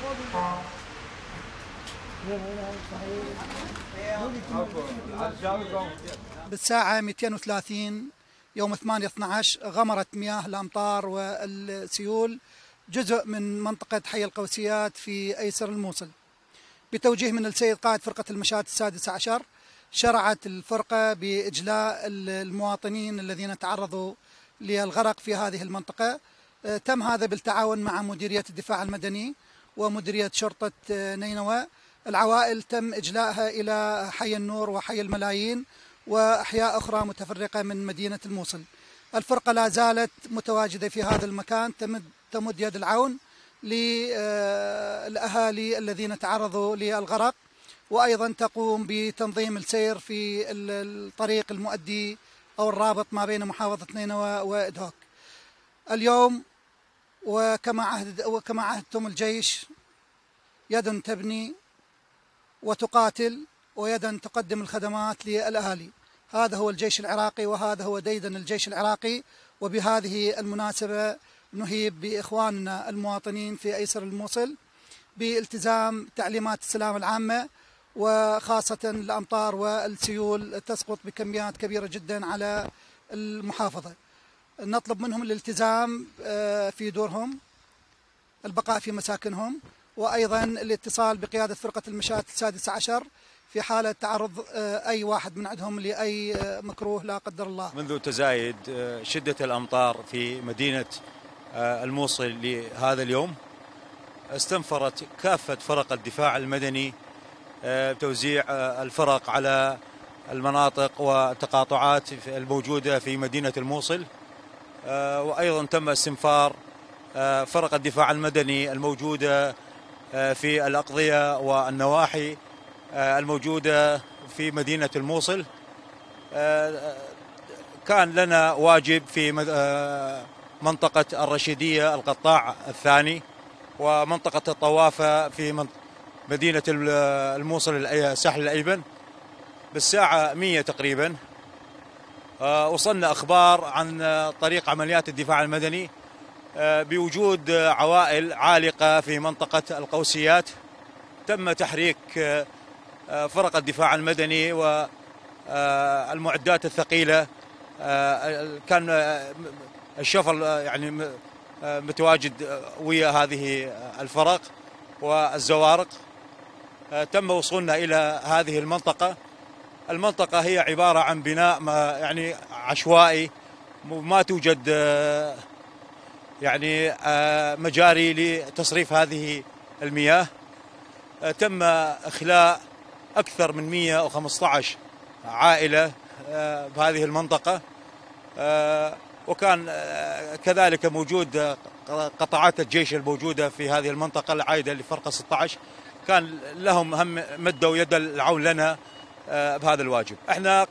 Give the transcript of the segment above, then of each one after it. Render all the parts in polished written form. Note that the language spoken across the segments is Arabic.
بالساعة 230 يوم 8/12 غمرت مياه الأمطار والسيول جزء من منطقة حي القوسيات في أيسر الموصل. بتوجيه من السيد قائد فرقة المشاة السادسة عشر، شرعت الفرقة بإجلاء المواطنين الذين تعرضوا للغرق في هذه المنطقة. تم هذا بالتعاون مع مديرية الدفاع المدني ومديرية شرطة نينوى. العوائل تم إجلاءها إلى حي النور وحي الملايين وأحياء أخرى متفرقة من مدينة الموصل. الفرقة لا زالت متواجدة في هذا المكان، تمد يد العون للأهالي الذين تعرضوا للغرق، وأيضا تقوم بتنظيم السير في الطريق المؤدي أو الرابط ما بين محافظة نينوى وإدهوك. اليوم وكما عهدتم الجيش يدا تبني وتقاتل ويدا تقدم الخدمات للأهالي. هذا هو الجيش العراقي وهذا هو ديدن الجيش العراقي. وبهذه المناسبة نهيب بإخواننا المواطنين في أيسر الموصل بالتزام تعليمات السلامة العامة، وخاصة الأمطار والسيول تسقط بكميات كبيرة جدا على المحافظة. نطلب منهم الالتزام في دورهم، البقاء في مساكنهم، وأيضا الاتصال بقيادة فرقة المشاة السادسة عشر في حالة تعرض أي واحد من عندهم لأي مكروه لا قدر الله. منذ تزايد شدة الأمطار في مدينة الموصل لهذا اليوم، استنفرت كافة فرق الدفاع المدني بتوزيع الفرق على المناطق والتقاطعات الموجودة في مدينة الموصل، وأيضا تم استنفار فرق الدفاع المدني الموجودة في الأقضية والنواحي الموجودة في مدينة الموصل. كان لنا واجب في منطقة الرشيدية القطاع الثاني ومنطقة الطوافة في مدينة الموصل ساحل الأيبن. بالساعة 100 تقريبا وصلنا أخبار عن طريق عمليات الدفاع المدني بوجود عوائل عالقة في منطقة القوسيات. تم تحريك فرق الدفاع المدني والمعدات الثقيلة. كان الشفل يعني متواجد ويا هذه الفرق والزوارق. تم وصولنا إلى هذه المنطقة. المنطقة هي عبارة عن بناء يعني عشوائي، ما توجد يعني مجاري لتصريف هذه المياه. تم إخلاء أكثر من 115 عائلة بهذه المنطقة، وكان كذلك موجود قطاعات الجيش الموجودة في هذه المنطقة العائدة لفرقة 16، كان لهم هم مدوا يد العون لنا بهذا الواجب. احنا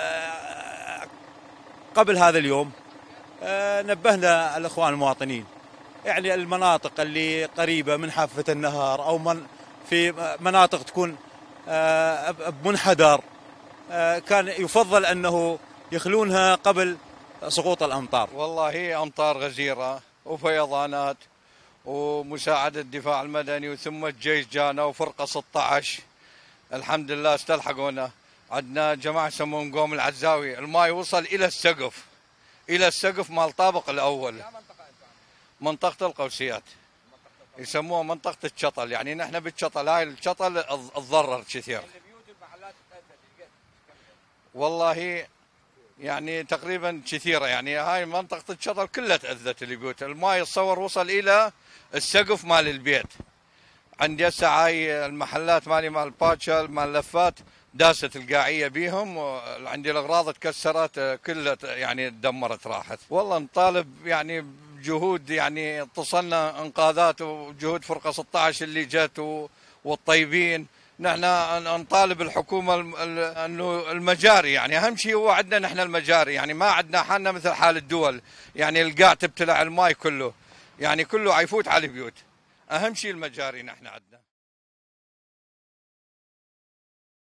قبل هذا اليوم نبهنا الأخوان المواطنين، يعني المناطق اللي قريبة من حافة النهر أو في مناطق تكون بمنحدر، كان يفضل أنه يخلونها قبل سقوط الأمطار. والله هي أمطار غزيرة وفيضانات، ومساعدة الدفاع المدني وثم الجيش جانا وفرقة 16 الحمد لله استلحقونا. عندنا جماعة يسمون قوم العزاوي، الماء وصل إلى السقف مال الطابق الأول. منطقة القوسيات يسموها منطقة الشطل، يعني نحن بالشطل، هاي الشطل تضرر كثير. والله يعني تقريبا كثيرة، يعني هاي منطقة الشطل كلها تأذت البيوت. الماء يتصور وصل إلى السقف مال البيت. عندي هسه هاي المحلات مالي مال باتشا مال لفات داست القاعية بيهم، وعندي الأغراض تكسرت كلها، يعني تدمرت راحت. والله نطالب يعني بجهود، يعني اتصلنا انقاذات وجهود فرقة 16 اللي جت والطيبين. نحن نطالب الحكومة انه المجاري، يعني اهم شيء هو عندنا نحن المجاري، يعني ما عندنا حالنا مثل حال الدول، يعني القاع تبتلع الماي كله، يعني كله عيفوت على البيوت. اهم شيء المجاري نحن عندنا.